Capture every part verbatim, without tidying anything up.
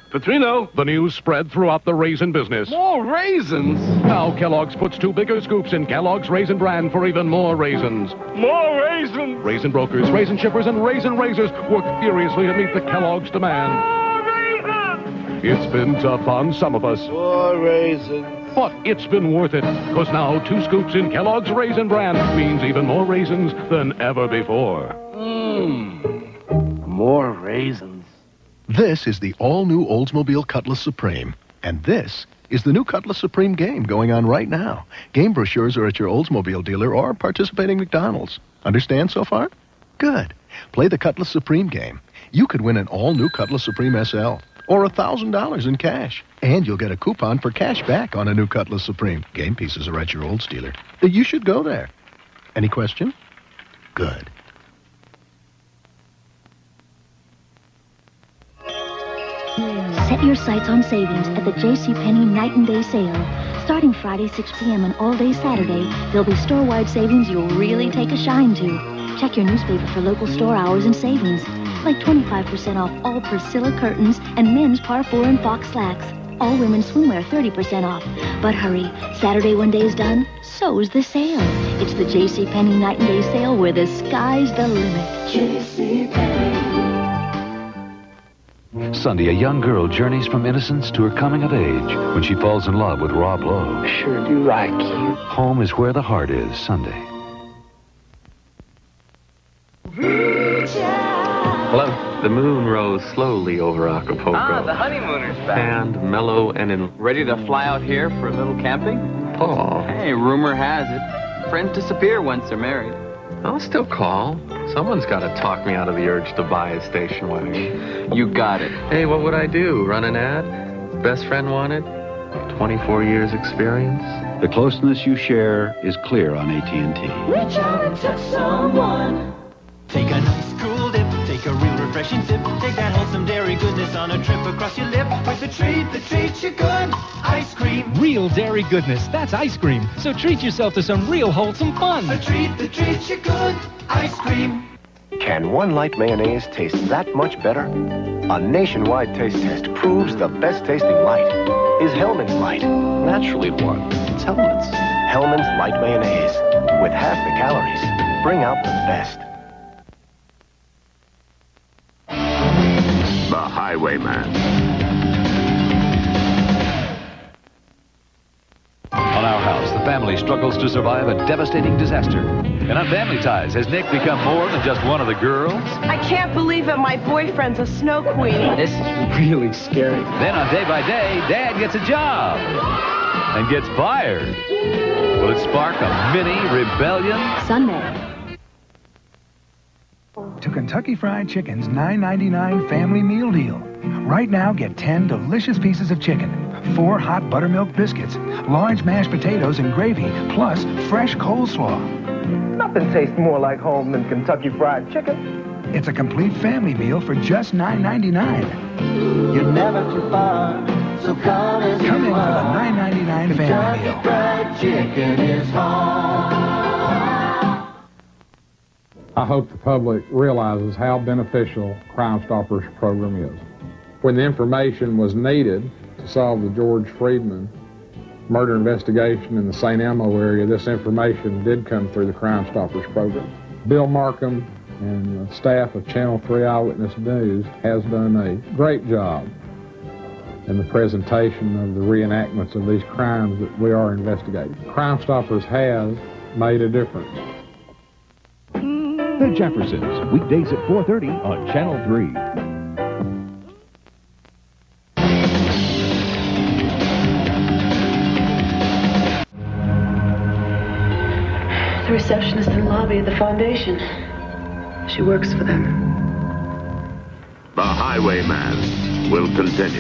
Petrino. The news spread throughout the raisin business. More raisins? Now Kellogg's puts two bigger scoops in Kellogg's Raisin Bran for even more raisins. More raisins? Raisin brokers, raisin shippers, and raisin raisers work furiously to meet the Kellogg's demand. More raisins! It's been tough on some of us. More raisins. But it's been worth it, because now two scoops in Kellogg's Raisin Bran means even more raisins than ever before. Mmm. More raisins. This is the all-new Oldsmobile Cutlass Supreme. And this is the new Cutlass Supreme Game going on right now. Game brochures are at your Oldsmobile dealer or participating McDonald's. Understand so far? Good. Play the Cutlass Supreme Game. You could win an all-new Cutlass Supreme S L or one thousand dollars in cash. And you'll get a coupon for cash back on a new Cutlass Supreme. Game pieces are at your Olds dealer. You should go there. Any question? Good. Set your sights on savings at the JCPenney Night and Day Sale. Starting Friday, six p.m. and all day Saturday, there'll be store-wide savings you'll really take a shine to. Check your newspaper for local store hours and savings. Like twenty-five percent off all Priscilla curtains and men's Par four and Fox slacks. All women's swimwear thirty percent off. But hurry, Saturday when day's done, so's the sale. It's the JCPenney Night and Day Sale where the sky's the limit. JCPenney. Sunday, a young girl journeys from innocence to her coming of age when she falls in love with Rob Lowe. Sure do like you. Home is where the heart is, Sunday. Hello. The moon rose slowly over Acapulco. Ah, the honeymooners back. And mellow and in... Ready to fly out here for a little camping? Oh. Hey, rumor has it, friends disappear once they're married. I'll still call. Someone's got to talk me out of the urge to buy a station wagon. You got it. Hey, what would I do? Run an ad? Best friend wanted? twenty-four years experience? The closeness you share is clear on A T and T. Reach out and touch someone. Take a nice cool dip, take a real refreshing sip, take that wholesome dairy goodness on a trip across your lip with the treat that treats you good, ice cream. Real dairy goodness, that's ice cream. So treat yourself to some real wholesome fun. A treat that treats you good, ice cream. Can one light mayonnaise taste that much better? A nationwide taste test proves the best tasting light is Hellmann's Light. Naturally one. It's Hellmann's. Hellmann's Light Mayonnaise. With half the calories. Bring out the best. The Highwayman. On Our House, the family struggles to survive a devastating disaster. And on Family Ties, has Nick become more than just one of the girls? I can't believe it. My boyfriend's a snow queen. This is really scary. Then on Day by Day, Dad gets a job and gets fired. Will it spark a mini rebellion? Sunday. To Kentucky Fried Chicken's nine ninety-nine family meal deal. Right now, get ten delicious pieces of chicken, four hot buttermilk biscuits, large mashed potatoes and gravy, plus fresh coleslaw. Nothing tastes more like home than Kentucky Fried Chicken. It's a complete family meal for just nine ninety-nine. You're never too far, so come as Come you in for are. the nine ninety-nine family meal. Kentucky Fried Chicken is home. I hope the public realizes how beneficial Crime Stoppers program is. When the information was needed to solve the George Friedman murder investigation in the Saint Elmo area, this information did come through the Crime Stoppers program. Bill Markham and the staff of Channel three Eyewitness News has done a great job in the presentation of the reenactments of these crimes that we are investigating. Crime Stoppers has made a difference. The Jeffersons, weekdays at four thirty on Channel three. The receptionist in the lobby of the foundation. She works for them. The Highwayman will continue.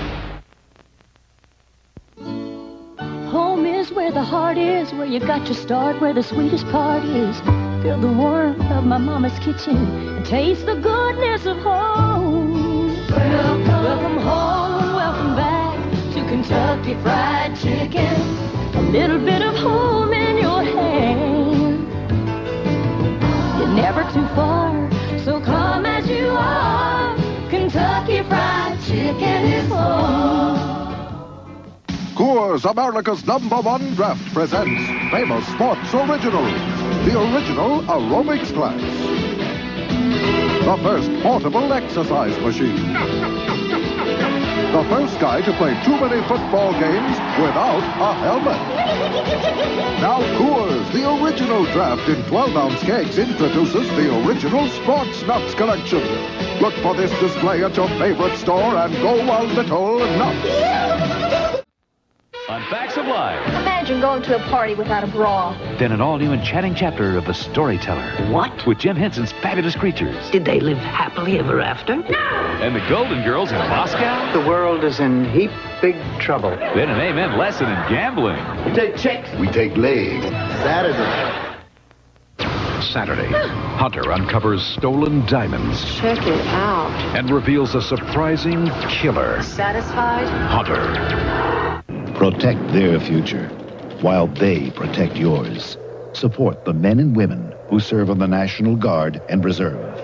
Home is where the heart is, where you got to start, where the sweetest part is. Feel the warmth of my mama's kitchen and taste the goodness of home. Welcome, welcome home, welcome back to Kentucky Fried Chicken. A little bit of home in your hand. You're never too far, so come as you are. Kentucky Fried Chicken. chicken is home. Coors, America's number one draft, presents famous sports original, the original aerobics class. The first portable exercise machine. The first guy to play too many football games without a helmet. Now Coors, the original draft in twelve-ounce kegs, introduces the original Sports Nuts collection. Look for this display at your favorite store and go a little nuts. On Facts of Life. Imagine going to a party without a bra. Then an all-new enchanting chapter of The Storyteller. What? With Jim Henson's fabulous creatures. Did they live happily ever after? No! And the Golden Girls in Moscow. The world is in heap big trouble. Then an amen lesson in gambling. We take checks. We take legs. Saturday. Saturday, Hunter uncovers stolen diamonds. Check it out. And reveals a surprising killer. Satisfied? Hunter. Protect their future while they protect yours. Support the men and women who serve on the National Guard and Reserve.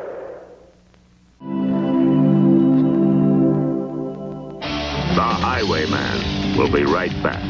The Highwayman will be right back.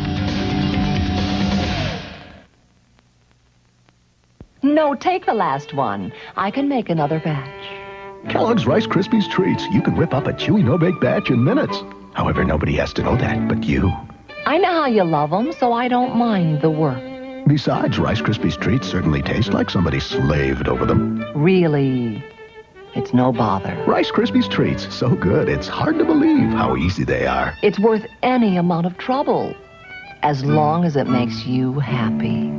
No, take the last one. I can make another batch. Kellogg's Rice Krispies Treats. You can whip up a chewy no-bake batch in minutes. However, nobody has to know that but you. I know how you love them, so I don't mind the work. Besides, Rice Krispies Treats certainly taste like somebody slaved over them. Really? It's no bother. Rice Krispies Treats, so good, it's hard to believe how easy they are. It's worth any amount of trouble, as long as it makes you happy.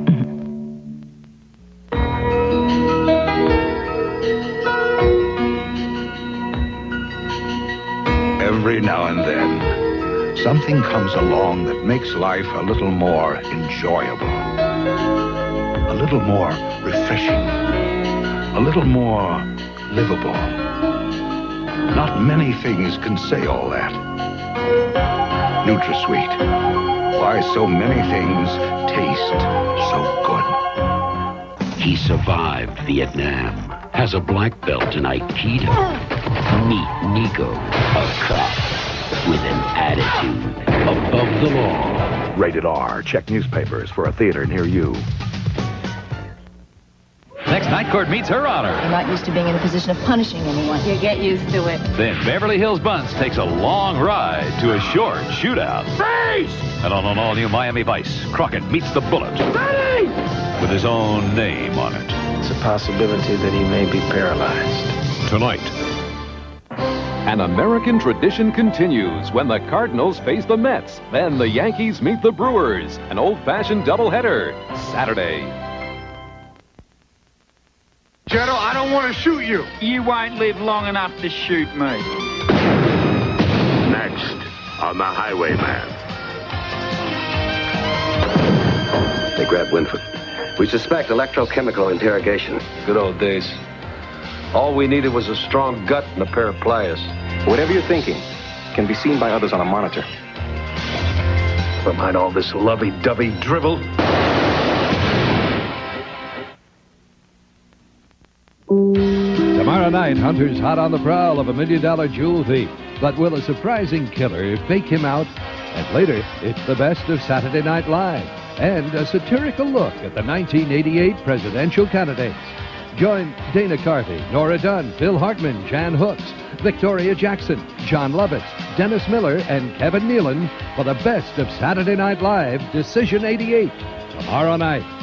Every now and then, something comes along that makes life a little more enjoyable, a little more refreshing, a little more livable. Not many things can say all that. NutraSweet. Why so many things taste so good. He survived Vietnam, has a black belt in Aikido. Meet Nico, a cop with an attitude above the law. Rated R. Check newspapers for a theater near you. Next, Night Court meets Her Honor. I'm not used to being in a position of punishing anyone. You get used to it. Then Beverly Hills Bunce takes a long ride to a short shootout. Freeze! And on an all-new Miami Vice, Crockett meets the Bullet. Ready! With his own name on it. It's a possibility that he may be paralyzed. Tonight. An American tradition continues when the Cardinals face the Mets. Then the Yankees meet the Brewers. An old-fashioned doubleheader. Saturday. General, I don't want to shoot you. You won't live long enough to shoot me. Next on The Highwayman. They grabbed Winford. We suspect electrochemical interrogation. Good old days. All we needed was a strong gut and a pair of pliers. Whatever you're thinking can be seen by others on a monitor. Never mind all this lovey-dovey drivel. Tomorrow night, Hunter's hot on the prowl of a million-dollar jewel thief. But will a surprising killer fake him out? And later, it's the best of Saturday Night Live and a satirical look at the nineteen eighty-eight presidential candidates. Join Dana Carthy, Nora Dunn, Phil Hartman, Jan Hooks, Victoria Jackson, John Lovitz, Dennis Miller, and Kevin Nealon for the best of Saturday Night Live, Decision eighty-eight, tomorrow night.